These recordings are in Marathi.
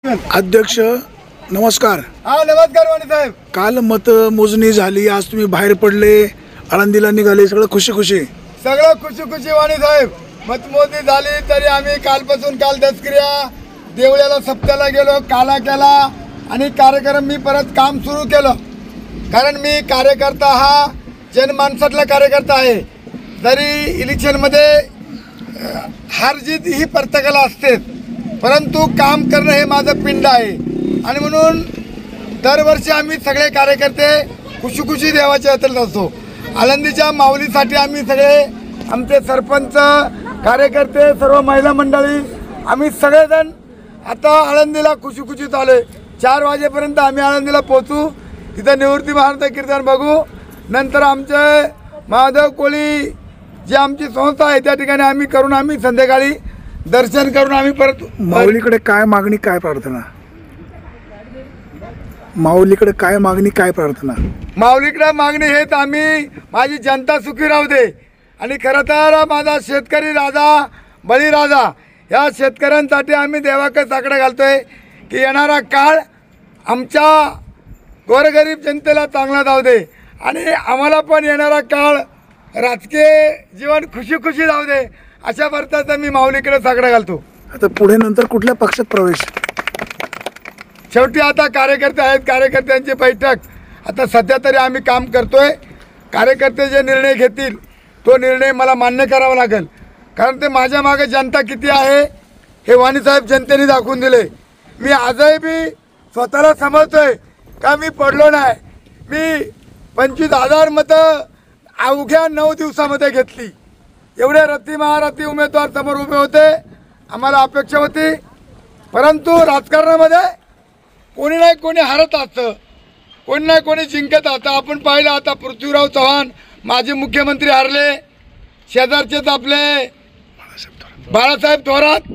अध्यक्ष नमस्कार. हा नमस्कार वाणी साहेब. काल मतमोजणी झाली, आज तुम्ही बाहेर पडले, आळंदीला निघाले, सगळं खुशी खुशी. सगळं खुशी खुशी वाणी साहेब. मतमोजणी झाली तरी आम्ही कालपासून काल दसक्रिया देवळ्याला सप्त्याला गेलो, काला केला आणि कार्यक्रम मी परत काम सुरू केलं. कारण मी कार्यकर्ता हा जनमानसातला कार्यकर्ता आहे. जरी इलेक्शनमध्ये हार जीत ही प्रत्येकाला असतेच, परंतु काम करणं हे माझं पिंड आहे. आणि म्हणून दरवर्षी आम्ही सगळे कार्यकर्ते खुशी खुशी देवाच्या यात्रेत असतो. आळंदीच्या माऊलीसाठी आम्ही सगळे, आमचे सरपंच, कार्यकर्ते, सर्व महिला मंडळी, आम्ही सगळेजण आता आळंदीला खुशी खुशी चालू आहे. 4 वाजेपर्यंत आम्ही आळंदीला पोहोचू. तिथं निवृत्ती महाराज कीर्तन बघू. नंतर आमचे महादेव कोळी जी आमची संस्था आहे त्या ठिकाणी आम्ही करून आम्ही संध्याकाळी दर्शन करून आम्ही परत. माऊलीकडे काय मागणी, काय प्रार्थना? माऊलीकडे काय मागणी, काय प्रार्थना? माऊलीकडे मागणी हेच, आम्ही माझी जनता सुखी राहू दे. आणि खरं तर माझा शेतकरी राजा, बळीराजा, या शेतकऱ्यांसाठी आम्ही देवाकडे साकडं घालतोय की येणारा काळ आमच्या गोरगरीब जनतेला चांगला जाऊ दे आणि आम्हाला पण येणारा काळ राजकीय जीवन खुशी खुशी जाऊ दे, अशा प्रकारचा मी माऊलीकडे साकडं घालतो. आता पुढे नंतर कुठल्या पक्षात प्रवेश? शेवटी आता कार्यकर्ते आहेत, कार्यकर्त्यांची बैठक. आता सध्या तरी आम्ही काम करतोय. कार्यकर्ते जे निर्णय घेतील तो निर्णय मला मान्य करावा लागेल. कारण ते माझ्या मागे जनता किती आहे हे वाणीसाहेब जनतेने दाखवून दिले. मी आजही मी स्वतःला समजतोय का मी पडलो नाही. मी 25,000 मतं अवघ्या 9 दिवसामध्ये घेतली. एवढे रत्ती महारथी उमेदवार समोर उभे होते, आम्हाला अपेक्षा होती. परंतु राजकारणामध्ये कोणी नाही कोणी हरत असतं, कोणी नाही कोणी जिंकत असतं. आपण पाहिलं आता पृथ्वीराव चव्हाण माजी मुख्यमंत्री हरले, शेजारचेच आपले बाळासाहेब थोरात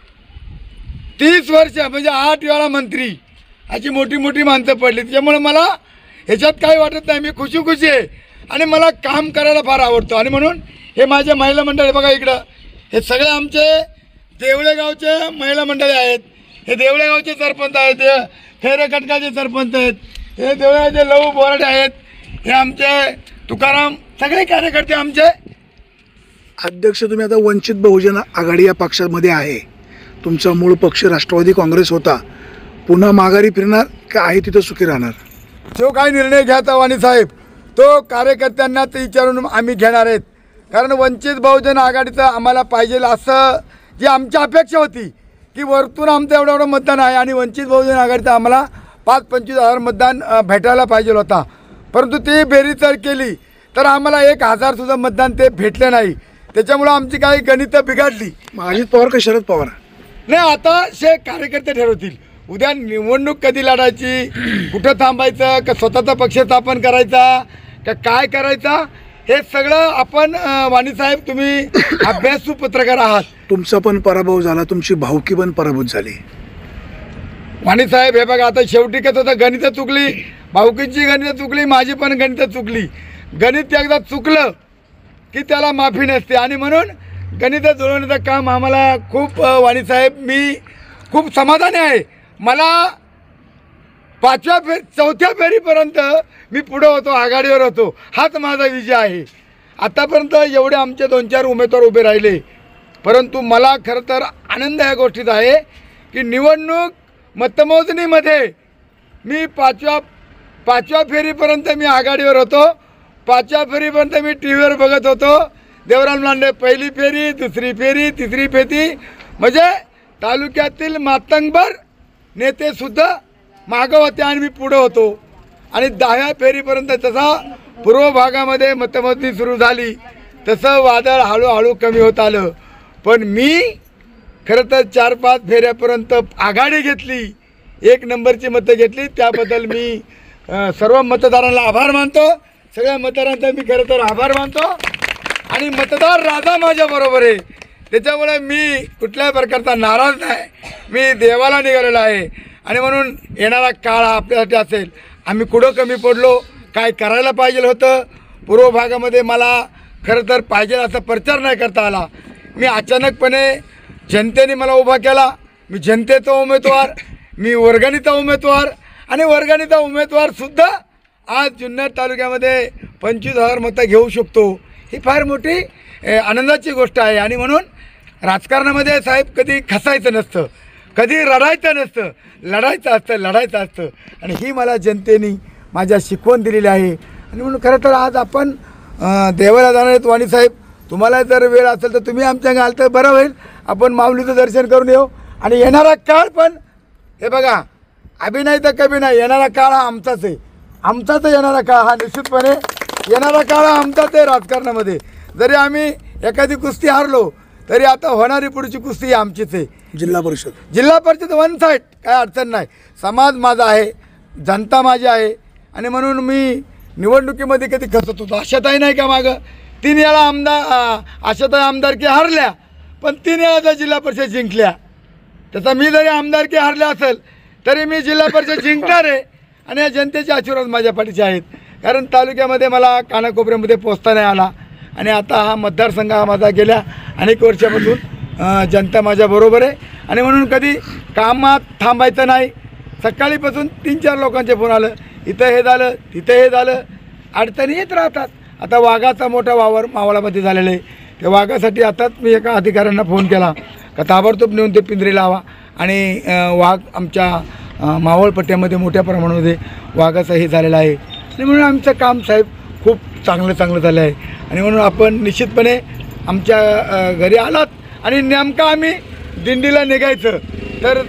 30 वर्ष म्हणजे 8 वेळा मंत्री, अशी मोठी मोठी माणसं पडली. त्याच्यामुळे मला ह्याच्यात काही वाटत नाही. मी खुशी खुशी आहे आणि मला काम करायला फार आवडतं. आणि म्हणून हे माझे महिला मंडळी बघा इकडं, हे सगळे आमचे देवळे गावचे महिला मंडळी आहेत. हे देवळे गावचे सरपंच आहेत, हे खेरे कटकाचे सरपंच आहेत, हे देवळ्याचे लहू बोराडे आहेत, हे आमचे तुकाराम, सगळे कार्यकर्ते आमचे. अध्यक्ष तुम्ही आता वंचित बहुजन आघाडी या पक्षामध्ये आहे. तुमचा मूळ पक्ष राष्ट्रवादी काँग्रेस होता. पुन्हा माघारी फिरणार का आहे तिथं सुखी राहणार? जो काही निर्णय घ्यायचा वाणीसाहेब तो कार्यकर्त्यांना ते विचारून आम्ही घेणार आहेत. कारण वंचित बहुजन आघाडीचं आम्हाला पाहिजे असं जी आमची अपेक्षा होती की वरतून आमचं एवढं मतदान आहे आणि वंचित बहुजन आघाडीचं आम्हाला 5-25 हजार मतदान भेटायला पाहिजे होता. परंतु ती बेरीज केली तर आम्हाला 1,000 सुद्धा मतदान ते भेटले नाही. त्याच्यामुळं आमची काही गणितं बिघडली. अजित पवार का शरद पवार? नाही, आता हे कार्यकर्ते ठरवतील. उद्या निवडणूक कधी लढायची, कुठं थांबायचं, का स्वतःचा पक्ष स्थापन करायचा, का काय करायचा, हे सगळं आपण वाणीसाहेब तुम्ही अभ्यासू पत्रकार आहात. तुमचा पण पराभव झाला, तुमची भाऊकी पण पराभूत झाली. वाणीसाहेब हे बघा, आता शेवटी कसं होतं, गणितं चुकली, भाऊकींची गणितं चुकली, माझी पण गणितं चुकली. गणित एकदा चुकलं की त्याला माफी नसते. आणि म्हणून गणितं जुळवण्याचं काम आम्हाला खूप वाणीसाहेब मी खूप समाधानी आहे. मला 4थ्या फेरीपर्यंत मी पुढं होतो, आघाडीवर होतो, हाच माझा विजय आहे. आतापर्यंत एवढे आमचे 2-4 उमेदवार उभे राहिले. परंतु मला खरं तर आनंद या गोष्टीत आहे की निवडणूक मतमोजणीमध्ये मी 5व्या फेरीपर्यंत मी आघाडीवर होतो. 5व्या फेरीपर्यंत मी टी व्हीवर बघत होतो. देवराम लांडे पहिली फेरी, दुसरी फेरी, तिसरी फेरी, म्हणजे तालुक्यातील मातंगभर नेतेसुद्धा मागं होते आणि मी पुढं होतो. आणि 10व्या फेरीपर्यंत तसा पूर्व भागामध्ये मतमोजणी सुरू झाली, तसं वादळ हळूहळू कमी होत आलं. पण मी खरं तर 4-5 फेऱ्यापर्यंत आघाडी घेतली, 1 नंबरची मतं घेतली. त्याबद्दल मी सर्व मतदारांना आभार मानतो. सगळ्या मतदारांचा मी खरं तर आभार मानतो. आणि मतदार राजा माझ्याबरोबर आहे, त्याच्यामुळे मी कुठल्याही प्रकारचा नाराज नाही. मी देवाला निघालेला आहे. आणि म्हणून येणारा काळ आपल्यासाठी असेल. आम्ही कुठं कमी पडलो, काय करायला पाहिजे होतं, पूर्व भागामध्ये मला खरं तर पाहिजे असा प्रचार नाही करता आला. मी अचानकपणे जनतेने मला उभा केला. मी जनतेचा उमेदवार, मी वर्गणीचा उमेदवार आणि वर्गणीचा उमेदवारसुद्धा आज जुन्नर तालुक्यामध्ये 25,000 मतं घेऊ शकतो. ही फार मोठी आनंदाची गोष्ट आहे. आणि म्हणून राजकारणामध्ये साहेब कधी खसायचं नसतं, कधी रडायचं नसतं, लढायचं असतं. आणि ही मला जनतेने माझ्या शिकवण दिलेली आहे. आणि म्हणून खरं तर आज आपण देवाला जाणार आहेत. वाणी साहेब, तुम्हाला जर वेळ असेल तर तुम्ही आमच्या घाल तर बरं होईल. आपण माऊलीचं दर्शन करून येऊ. आणि येणारा काळ पण हे बघा, अभिनय तर कभी नाही, येणारा काळ हा आमचाच आहे. आमचाच येणारा काळ हा निश्चितपणे येणारा काळ हा आमचाच आहे. राजकारणामध्ये जरी आम्ही एखादी कुस्ती हारलो तरी आता होणारी पुढची कुस्ती ही आमचीच आहे. जिल्हा परिषद वन साईड, काय अडचण नाही. समाज माझा आहे, जनता माझी आहे. आणि म्हणून मी निवडणुकीमध्ये कधी खचत होतो. आशाताई नाही का मागं 3 वेळा आशाताई आमदारकी हारल्या, पण 3 वेळा त्या जिल्हा परिषद जिंकल्या. तसा मी जरी आमदारकी हारल्या असेल तरी मी जिल्हा परिषद जिंकणार आहे. आणि या जनतेचे आशीर्वाद माझ्या पाठीचे आहेत. कारण तालुक्यामध्ये मला कानाकोपऱ्यामध्ये पोचता नाही आला. आणि आता हा मतदारसंघ हा माझा गेल्या अनेक वर्षापासून जनता माझ्याबरोबर आहे. आणि म्हणून कधी कामात थांबायचं नाही. सकाळीपासून 3-4 लोकांचे फोन आलं, इथं हे झालं, तिथं हे झालं, अडचणी येत राहतात. आता वाघाचा मोठा वावर मावळामध्ये झालेला आहे. त्या वाघासाठी आताच मी एका अधिकाऱ्यांना फोन केला का ताबडतोब नेऊन ते पिंजरे लावा. आणि वाघ आमच्या मावळपट्ट्यामध्ये मोठ्या प्रमाणामध्ये वाघाचं हे झालेलं आहे. आणि म्हणून आमचं काम साहेब खूप चांगलं झालं आहे. आणि म्हणून आपण निश्चितपणे आमच्या घरी आलात आणि नेमकं आम्ही दिंडीला निघायचं तर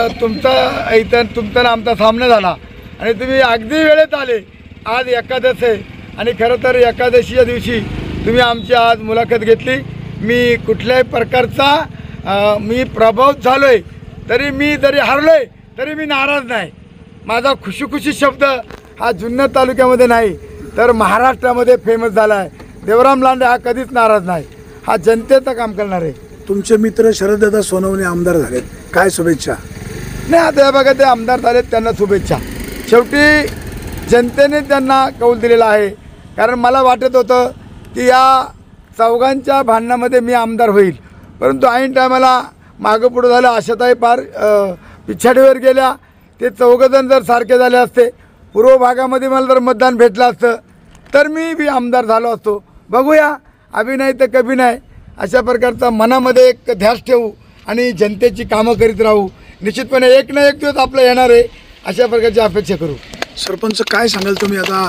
तुमचा आमचा सामना झाला आणि तुम्ही अगदी वेळेत आले. आज एकादश आहे आणि खरं तर एकादशीच्या दिवशी तुम्ही आमची आज मुलाखत घेतली. मी कुठल्याही प्रकारचा मी प्रभाव झालो आहे तरी मी जरी हरलो आहे तरी मी नाराज नाही. माझा खुशी शब्द हा जुन्नर तालुक्यामध्ये नाही तर महाराष्ट्रामध्ये फेमस झाला आहे. देवराम लांडे हा कधीच नाराज नाही, हा जनतेचं काम करणार आहे. तुमचे मित्र शरददादा सोनवणे आमदार झालेत, काय शुभेच्छा? नाही, आता हे बघा ते आमदार झालेत, त्यांना शुभेच्छा. शेवटी जनतेने त्यांना कौल दिलेला आहे. कारण मला वाटत होतं की या चौघांच्या भांडणामध्ये मी आमदार होईल, परंतु ऐन टायमाला मागं पुढं झालं. आशाताई फार पिछाडीवर गेल्या. ते 4 जण जर सारखे झाले असते, पूर्व भागामध्ये मला जर मतदान भेटलं असतं तर मी बी आमदार झालो असतो. बघूया, अभिनय तर कभी नाही. अशा प्रकारचा मनामध्ये एक ध्यास ठेवू आणि जनतेची कामं करीत राहू. निश्चितपणे एक ना एक दिवस आपलं येणार आहे, अशा प्रकारची अपेक्षा करू. सरपंच, काय सांगाल तुम्ही? आता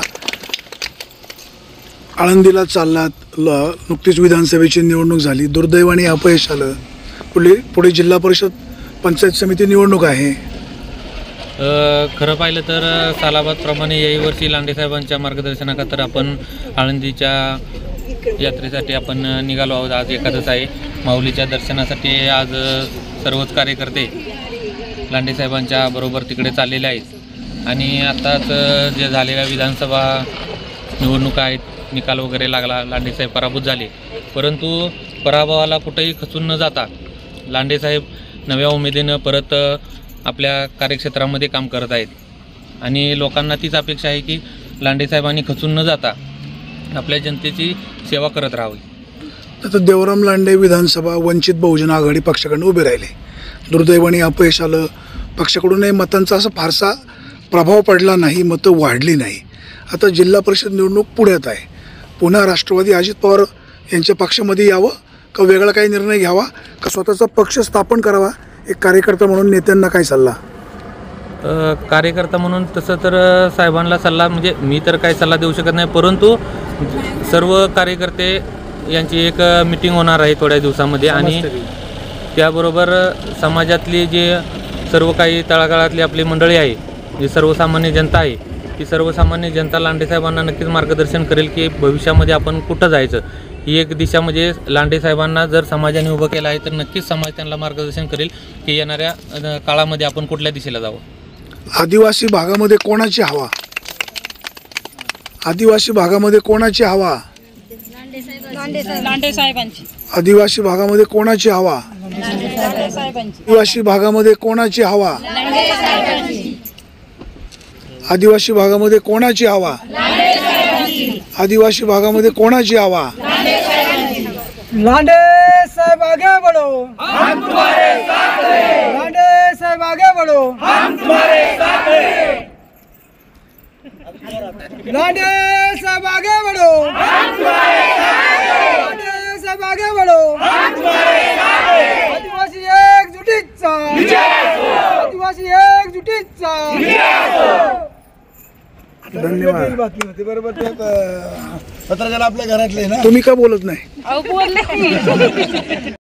आळंदीला चाललात, नुकतीच विधानसभेची निवडणूक झाली, दुर्दैवाने अपयश आलं. पुढे जिल्हा परिषद पंचायत समिती निवडणूक आहे. खरं पाहिलं तर सालाबादप्रमाणे याही वर्षी लांडेसाहेबांच्या मार्गदर्शनाखातर आपण आळंदीच्या यात्रेसाठी आपण निघालो आहोत. आज एकादश आहे. माऊलीच्या दर्शनासाठी आज सर्वच कार्यकर्ते लांडेसाहेबांच्या बरोबर तिकडे चाललेले आहेत. आणि आत्ताच जे झालेल्या विधानसभा निवडणुका आहेत, निकाल वगैरे लागला, लांडेसाहेब पराभूत झाले. परंतु पराभवाला कुठेही खचून न जाता लांडेसाहेब नव्या उमेदीनं परत आपल्या कार्यक्षेत्रामध्ये काम करत आहेत. आणि लोकांना तीच अपेक्षा आहे की लांडेसाहेबांनी खचून न जाता आपल्या जनतेची सेवा करत राहावी. आता देवराम लांडे विधानसभा वंचित बहुजन आघाडी पक्षाकडून उभे राहिले. दुर्दैवाने अपयश आलं. पक्षाकडूनही मतांचा असा फारसा प्रभाव पडला नाही, मतं वाढली नाही. आता जिल्हा परिषद निवडणूक पुढ्यात आहे. पुन्हा राष्ट्रवादी अजित पवार यांच्या पक्षामध्ये यावं का वेगळा काही निर्णय घ्यावा का स्वतःचा पक्ष स्थापन करावा? एक कार्यकर्ता म्हणून नेत्यांना काय सल्ला? कार्यकर्ता म्हणून तसं तर साहेबांना सल्ला म्हणजे मी तर काही सल्ला देऊ शकत नाही, परंतु सर्व कार्यकर्ते यांची एक मीटिंग होणार आहे थोड्या दिवसामध्ये. आणि त्याबरोबर समाजातली जे सर्व काही तळागाळातली आपली मंडळी आहे, जी सर्वसामान्य जनता आहे, ती सर्वसामान्य जनता लांडेसाहेबांना नक्कीच मार्गदर्शन करेल की भविष्यामध्ये आपण कुठं जायचं. ही एक दिशा म्हणजे लांडेसाहेबांना जर समाजाने उभं केलं आहे तर नक्कीच समाज त्यांना मार्गदर्शन करेल की येणाऱ्या काळामध्ये आपण कुठल्या दिशेला जावं. आदिवासी भागामध्ये कोणाची हवा? आदिवासी भागामध्ये कोणाची हवा? लांडेसाहेबांची. आदिवासी भागामध्ये कोणाची हवा? आदिवासी भागामध्ये कोणाची हवा? आदिवासी भागामध्ये कोणाची हवा? आदिवासी भागामध्ये कोणाची हवा? लांडे साहेब आगे बढ़ो, हम तुम्हारे साथ हैं. लांडे साहब आगे बढ़ो, लांडे साहब आगे बढ़ो, लांडे साहब आगे बढ़ो, आदिवासी एकजुटीचा, आदिवासी एकजुटीचा. धन्यवाद. बातमी होती बरोबर ते पत्रकार आपल्या घरातले ना. तुम्ही का बोलत नाही? अहो बोलले